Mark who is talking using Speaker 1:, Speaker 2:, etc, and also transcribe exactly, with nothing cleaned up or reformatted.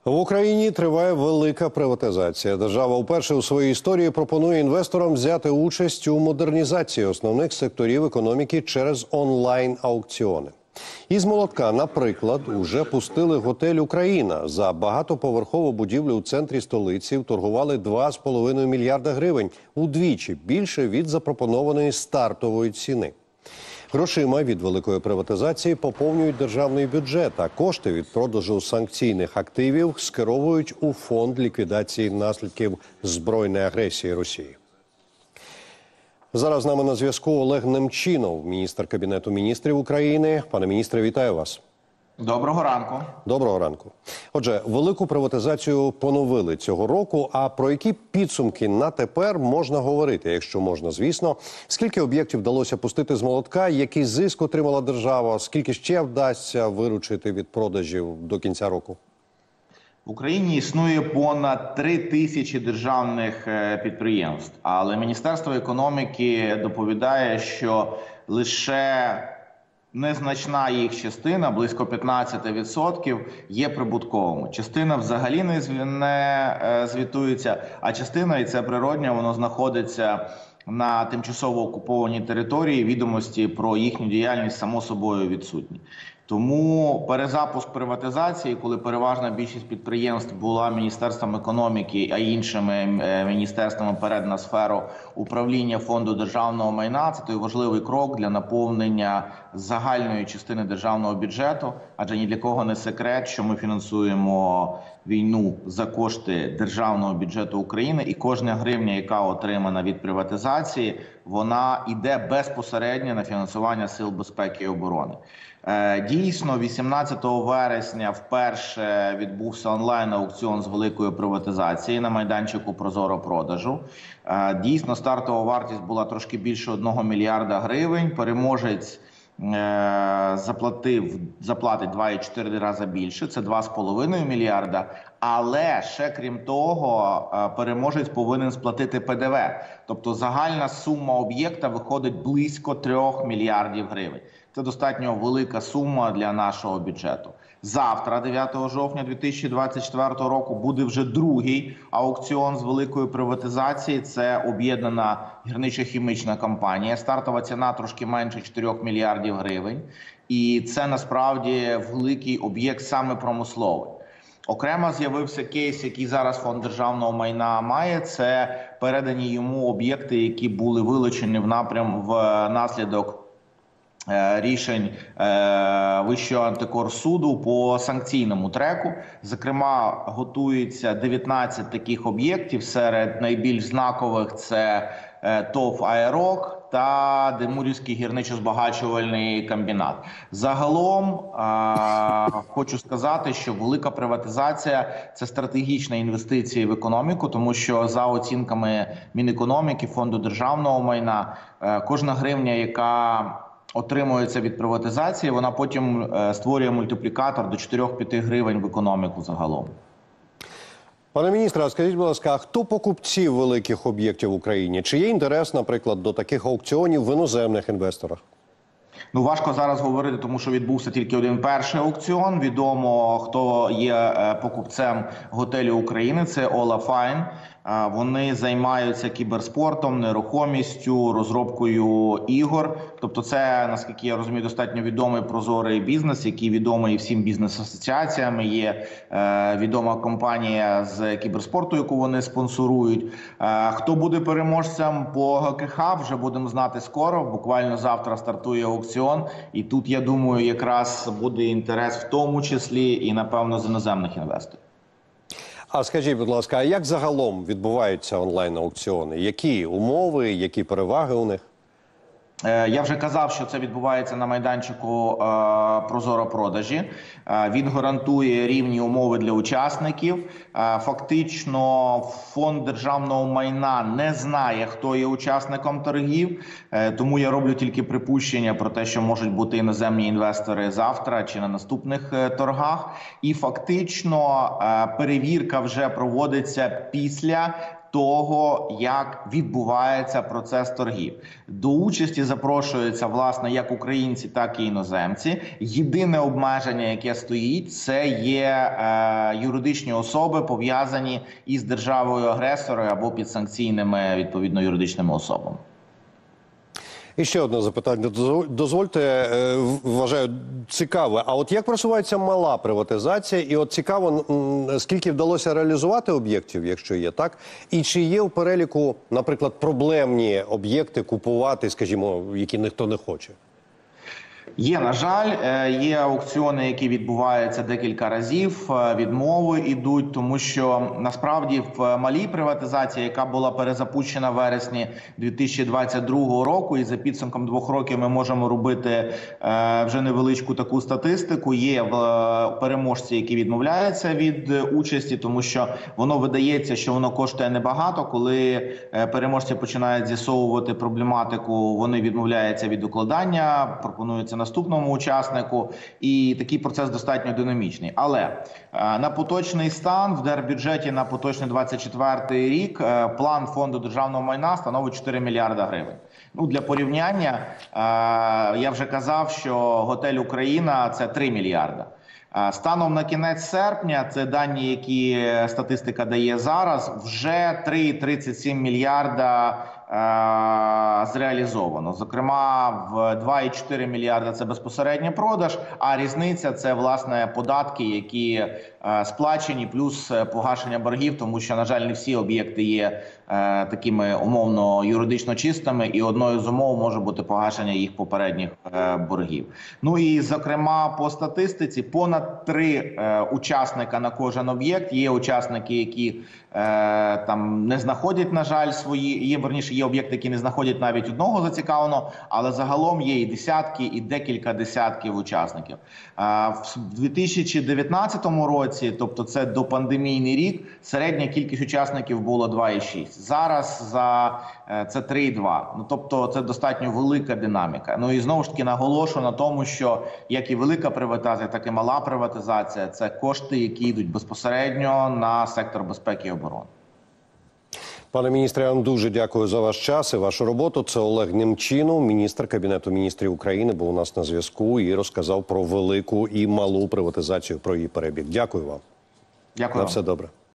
Speaker 1: В Україні триває велика приватизація. Держава вперше у своїй історії пропонує інвесторам взяти участь у модернізації основних секторів економіки через онлайн-аукціони. Із молотка, наприклад, уже пустили готель «Україна». За багатоповерхову будівлю у центрі столиці торгували два з половиною мільярда гривень, удвічі більше від запропонованої стартової ціни. Грошима від великої приватизації поповнюють державний бюджет, а кошти від продажу санкційних активів скеровують у фонд ліквідації наслідків збройної агресії Росії. Зараз з нами на зв'язку Олег Немчінов, міністр Кабінету міністрів України. Пане міністре, вітаю вас.
Speaker 2: Доброго ранку.
Speaker 1: Доброго ранку. Отже, велику приватизацію поновили цього року. А про які підсумки на тепер можна говорити, якщо можна, звісно? Скільки об'єктів вдалося пустити з молотка, який зиск отримала держава, скільки ще вдасться виручити від продажів до кінця року?
Speaker 2: В Україні існує понад три тисячі державних підприємств, але Міністерство економіки доповідає, що лише незначна їх частина, близько п'ятнадцять відсотків, є прибутковими. Частина взагалі не звітується, а частина, і це природньо, воно знаходиться на тимчасово окупованій території, відомості про їхню діяльність само собою відсутні. Тому перезапуск приватизації, коли переважна більшість підприємств була Міністерством економіки, а іншими міністерствами передана сферу управління Фонду державного майна, це той важливий крок для наповнення загальної частини державного бюджету, адже ні для кого не секрет, що ми фінансуємо війну за кошти державного бюджету України, і кожна гривня, яка отримана від приватизації, вона йде безпосередньо на фінансування Сил безпеки і оборони. Дійсно, вісімнадцятого вересня вперше відбувся онлайн-аукціон з великої приватизації на майданчику «Прозоро-продажу». Дійсно, стартова вартість була трошки більше одного мільярда гривень. Переможець заплатив, заплатить два і чотири рази більше, це два з половиною мільярда. Але ще крім того, переможець повинен сплатити Пе Де Ве. Тобто загальна сума об'єкта виходить близько трьох мільярдів гривень. Це достатньо велика сума для нашого бюджету. Завтра, дев'ятого жовтня дві тисячі двадцять четвертого року, буде вже другий аукціон з великої приватизації. Це об'єднана гірничо-хімічна компанія. Стартова ціна трошки менше чотирьох мільярдів гривень. І це насправді великий об'єкт саме промисловий. Окремо з'явився кейс, який зараз Фонд державного майна має. Це передані йому об'єкти, які були вилучені в напрям в наслідок рішень Вищого антикорсуду по санкційному треку. Зокрема, готується дев'ятнадцять таких об'єктів. Серед найбільш знакових – це ТОВ «Аерок» та Демурівський гірничо-збагачувальний комбінат. Загалом, хочу сказати, що велика приватизація – це стратегічна інвестиція в економіку, тому що за оцінками Мінекономіки, Фонду державного майна, кожна гривня, яка отримується від приватизації, вона потім створює мультиплікатор до чотирьох-п'яти гривень в економіку загалом.
Speaker 1: Пане міністре, а скажіть, будь ласка, а хто покупці великих об'єктів в Україні? Чи є інтерес, наприклад, до таких аукціонів в іноземних інвесторах?
Speaker 2: Ну, важко зараз говорити, тому що відбувся тільки один перший аукціон. Відомо, хто є покупцем готелю «України» – це Ола Файн. Вони займаються кіберспортом, нерухомістю, розробкою ігор. Тобто це, наскільки я розумію, достатньо відомий прозорий бізнес, який відомий всім бізнес-асоціаціям. Є е, відома компанія з кіберспорту, яку вони спонсорують. Е, хто буде переможцем по Ге Ке Ха, вже будемо знати скоро. Буквально завтра стартує аукціон. І тут, я думаю, якраз буде інтерес в тому числі і, напевно, з іноземних інвесторів.
Speaker 1: А скажіть, будь ласка, а як загалом відбуваються онлайн-аукціони? Які умови, які переваги у них?
Speaker 2: Я вже казав, що це відбувається на майданчику «Прозоро-продажі». Він гарантує рівні умови для учасників. Фактично, Фонд державного майна не знає, хто є учасником торгів, тому я роблю тільки припущення про те, що можуть бути іноземні інвестори завтра чи на наступних торгах. І фактично перевірка вже проводиться після того, як відбувається процес торгів. До участі запрошуються, власне, як українці, так і іноземці. Єдине обмеження, яке стоїть, це є е, юридичні особи, пов'язані із державою-агресором або підсанкційними, відповідно, юридичними особами.
Speaker 1: І ще одне запитання. Дозвольте, е, вважаю, цікаве. А от як просувається мала приватизація? І от цікаво, скільки вдалося реалізувати об'єктів, якщо є, так? І чи є в переліку, наприклад, проблемні об'єкти купувати, скажімо, які ніхто не хоче?
Speaker 2: Є, на жаль, є аукціони, які відбуваються декілька разів, відмови йдуть, тому що насправді в малій приватизації, яка була перезапущена в вересні дві тисячі двадцять другого року, і за підсумком двох років ми можемо робити вже невеличку таку статистику, є переможці, які відмовляються від участі, тому що воно видається, що воно коштує небагато. Коли переможці починають з'ясовувати проблематику, вони відмовляються від укладання, пропонуються наступному учаснику, і такий процес достатньо динамічний. Але е, на поточний стан в держбюджеті на поточний двадцять четвертий рік е, план фонду державного майна становить чотири мільярда гривень. Ну, для порівняння, е, я вже казав, що готель «Україна» – це три мільярда. Станом на кінець серпня, це дані, які статистика дає зараз, вже три цілих тридцять сім мільярда е зреалізовано. Зокрема, в два цілих чотири мільярда це безпосередньо продаж, а різниця – це, власне, податки, які е сплачені, плюс погашення боргів, тому що, на жаль, не всі об'єкти є е такими умовно юридично чистими, і одною з умов може бути погашення їх попередніх е боргів. Ну і, зокрема, по статистиці, понад три е учасника на кожен об'єкт. Є учасники, які е там не знаходять, на жаль, свої, є, верніше, є об'єкти, які не знаходять навіть одного зацікавленого, але загалом є і десятки, і декілька десятків учасників. В дві тисячі дев'ятнадцятому році, тобто це допандемійний рік, середня кількість учасників було два цілих шість. Зараз за це три цілих два. Ну, тобто це достатньо велика динаміка. Ну і знову ж таки наголошую на тому, що як і велика приватизація, так і мала приватизація – це кошти, які йдуть безпосередньо на сектор безпеки і оборони.
Speaker 1: Пане міністре, я вам дуже дякую за ваш час і вашу роботу. Це Олег Немчінов, міністр Кабінету міністрів України, був у нас на зв'язку і розказав про велику і малу приватизацію, про її перебіг. Дякую вам.
Speaker 2: Дякую.
Speaker 1: На все добре.